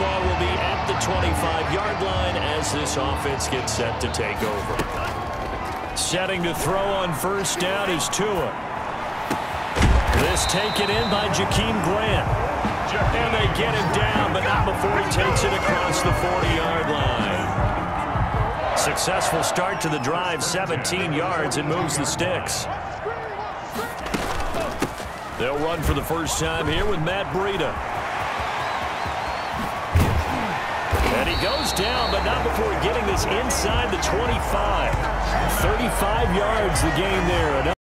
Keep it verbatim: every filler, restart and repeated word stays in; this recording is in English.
ball will be at the twenty-five-yard line as this offense gets set to take over. Setting to throw on first down is Tua. This taken in by Jakeem Grant. And they get him down, but not before he takes it across the forty-yard line. Successful start to the drive, seventeen yards, and moves the sticks. They'll run for the first time here with Matt Breida. And he goes down, but not before getting this inside the twenty-five. thirty-five yards the gain there.